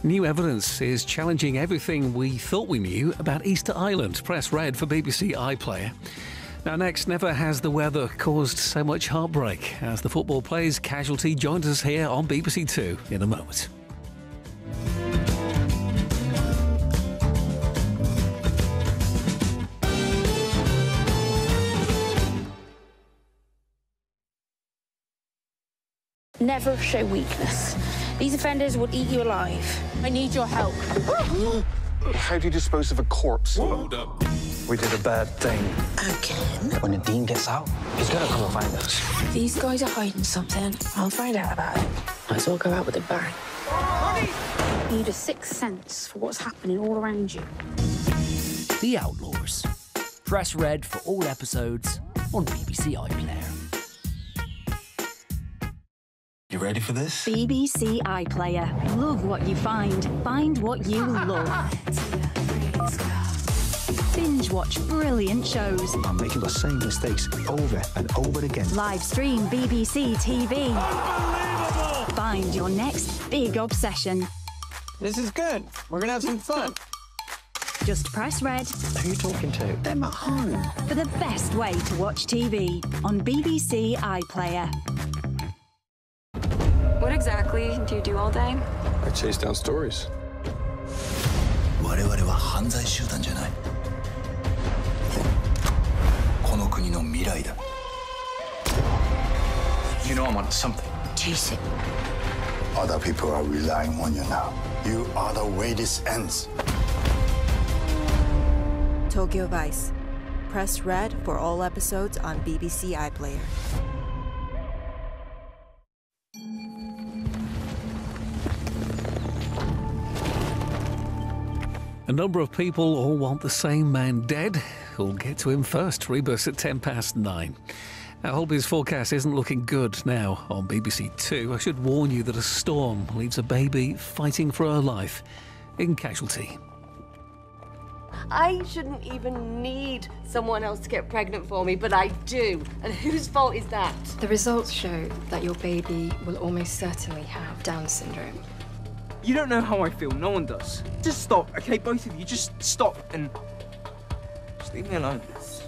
New evidence is challenging everything we thought we knew about Easter Island. Press red for BBC iPlayer. Now next, never has the weather caused so much heartbreak. As the football plays, Casualty joins us here on BBC Two in a moment. Never show weakness. These offenders will eat you alive. I need your help. How do you dispose of a corpse? Hold up. We did a bad thing. Again? When the Dean gets out, he's gonna come and find us. These guys are hiding something. I'll find out about it. Might as well go out with a bang. You need a sixth sense for what's happening all around you. The Outlaws. Press red for all episodes on BBC iPlayer. You ready for this? BBC iPlayer. Love what you find. Find what you love. Binge watch brilliant shows. I'm making the same mistakes over and over again. Live stream BBC TV. Find your next big obsession. This is good. We're gonna have some fun. Just press red Who are you talking to? Them at home. for the best way to watch TV on BBC iPlayer. What exactly do you do all day? I chase down stories. 我々は犯罪集団じゃない。この国の未来だ。You know I'm onto something. Chase it. Other people are relying on you now. You are the way this ends. Tokyo Vice. Press red for all episodes on BBC iPlayer. A number of people all want the same man dead. Who'll get to him first? Rebus at 9:10. Our Holby's forecast isn't looking good now on BBC Two. I should warn you that a storm leaves a baby fighting for her life in Casualty. I shouldn't even need someone else to get pregnant for me, but I do. And whose fault is that? The results show that your baby will almost certainly have Down syndrome. You don't know how I feel. No one does. Just stop, okay? Both of you, just stop and just leave me alone.